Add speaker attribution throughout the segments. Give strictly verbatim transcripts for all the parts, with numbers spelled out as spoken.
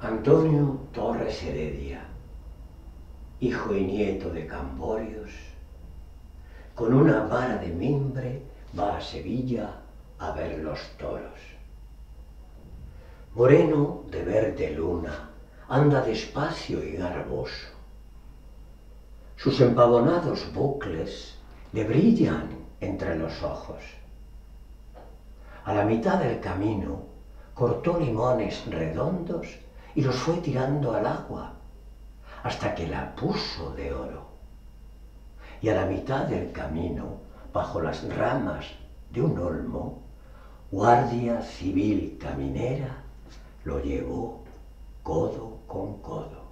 Speaker 1: Antonio Torres Heredia, hijo y nieto de Camborios, con una vara de mimbre va a Sevilla a ver los toros. Moreno de verde luna, anda despacio y garboso. Sus empavonados bucles le brillan entre los ojos. A la mitad del camino cortó limones redondos y los fue tirando al agua hasta que la puso de oro. Y a la mitad del camino, bajo las ramas de un olmo, Guardia Civil Caminera lo llevó codo con codo.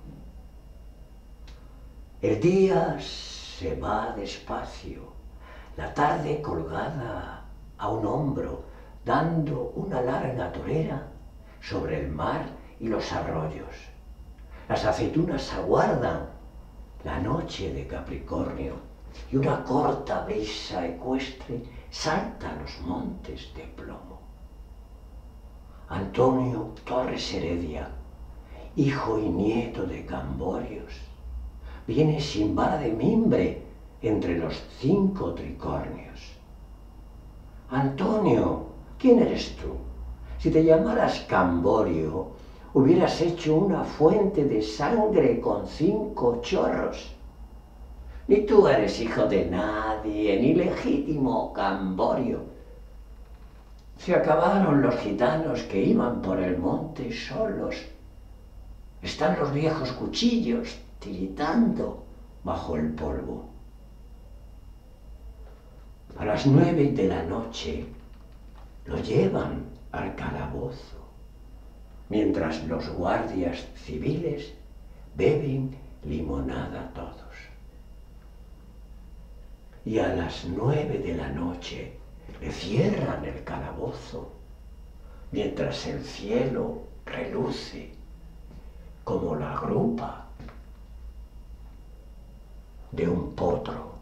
Speaker 1: El día se va despacio, la tarde colgada a un hombro, dando una larga torera sobre el mar y los arroyos. Las aceitunas aguardan la noche de Capricornio y una corta brisa ecuestre salta los montes de plomo. Antonio Torres Heredia, hijo y nieto de Camborios, viene sin vara de mimbre entre los cinco tricornios. Antonio, ¿quién eres tú? Si te llamaras Camborio, hubieras hecho una fuente de sangre con cinco chorros. Ni tú eres hijo de nadie, ni legítimo Camborio. Se acabaron los gitanos que iban por el monte solos. Están los viejos cuchillos tiritando bajo el polvo. A las nueve de la noche lo llevan al calabozo, mientras los guardias civiles beben limonada todos. Y a las nueve de la noche le cierran el calabozo, mientras el cielo reluce como la grupa de un potro.